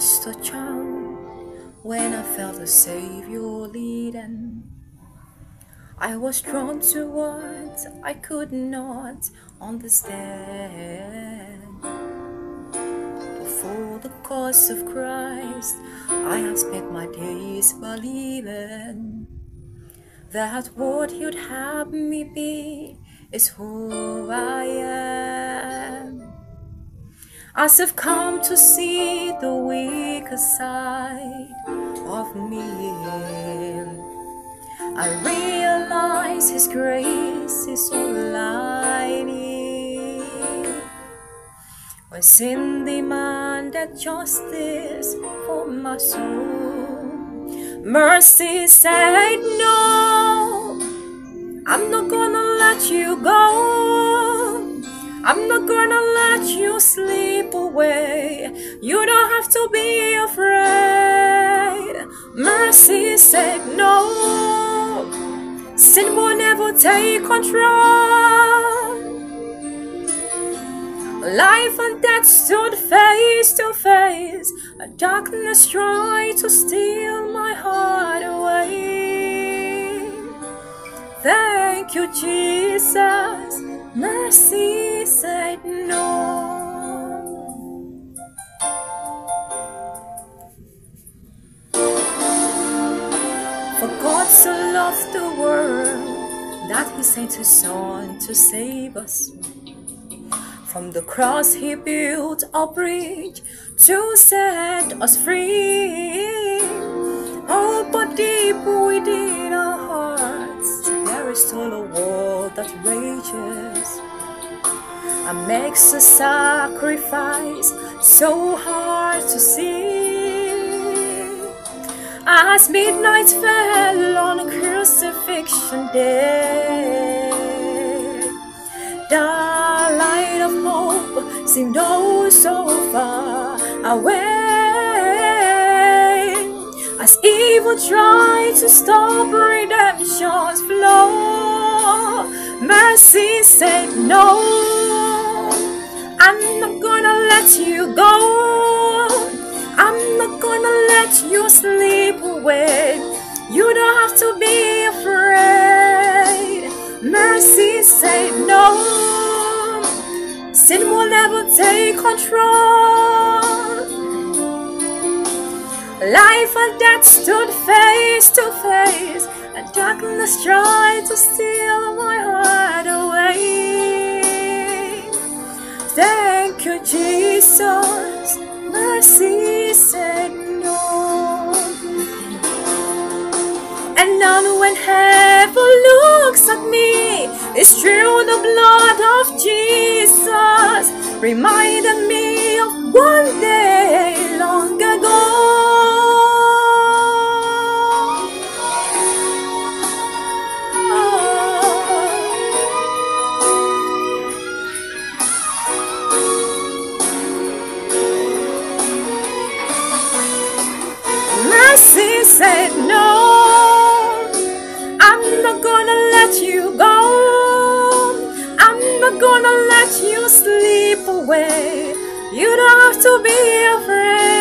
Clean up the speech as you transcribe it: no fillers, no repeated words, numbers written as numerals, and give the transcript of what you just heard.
just a child, when I felt the Savior leading, I was drawn to what I could not understand. But for the cause of Christ, I have spent my days believing that what He'd have me be is who I am. As I've come to see the weaker side of me, I realize His grace is all I need. When sin demanded justice for my soul, mercy said no, I'm not gonna let you go. I'm not gonna let you slip away. You don't have to be afraid. Mercy said no, sin will never take control. Life and death stood face to face. A darkness tried to steal my heart away. Thank you, Jesus. Mercy said no. For God so loved the world that He sent His Son to save us. From the cross He built a bridge to set us free. Oh, but deep within our hearts there is still a war that rages and makes a sacrifice so hard to see. As midnight fell on a crucifixion day, the light of hope seemed oh so far away. As evil tried to stop redemption's flow, mercy said no, I'm not gonna let you go. I'm not gonna let you slip away. You don't have to be afraid. Mercy said no, sin will never take control. Life and death stood face to face, and darkness tried to steal my heart away. Thank you, Jesus. Mercy said no. And now when heaven looks at me, it's through the blood of Jesus, reminded me of one day long ago. Mercy said no, I'm not gonna let you go. I'm not gonna let you slip away. You don't have to be afraid.